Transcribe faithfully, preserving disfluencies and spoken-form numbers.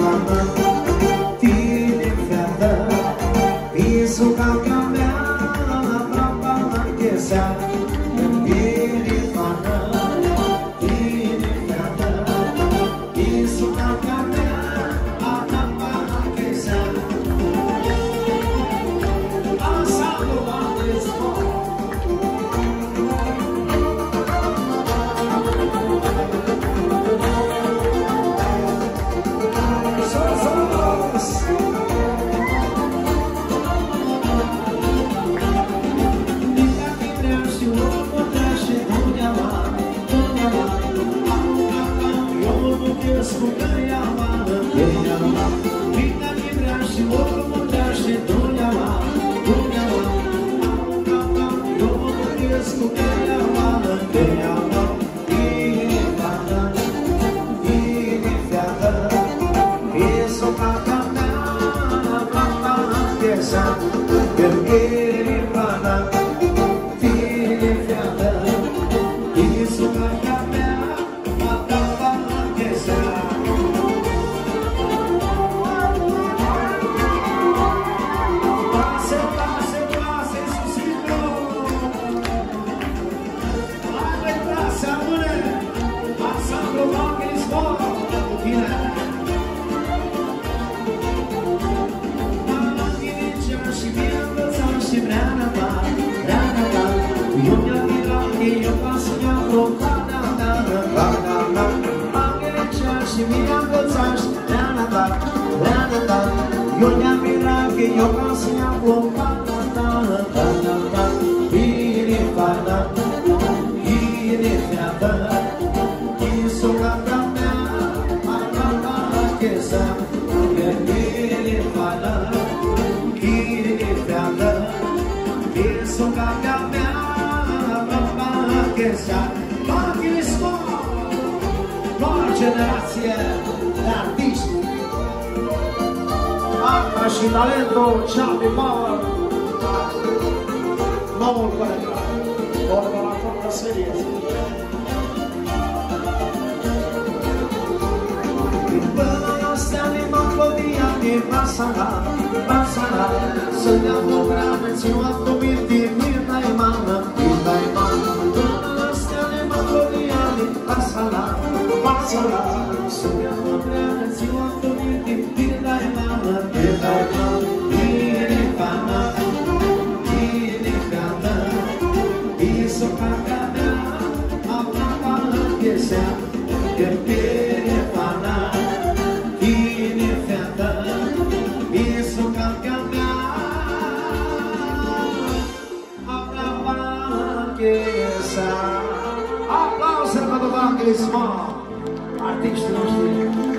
Generație de artiști, arta și talentul Charlie Power, noul colectat, vorba la forță serie. Până astea din melodia din Basara, Basara, să ne apura mențiunea cu mintii, mintai mană, mintai mană. Până astea din melodia din Basara, Basara, să ne apura mențiunea cu mintii, mintai mană, mintai mană. Bine pană, bine pană, isso caga mea, apapa piesea, că bine pană. Aplausos para o Banco Lisboa, artistas.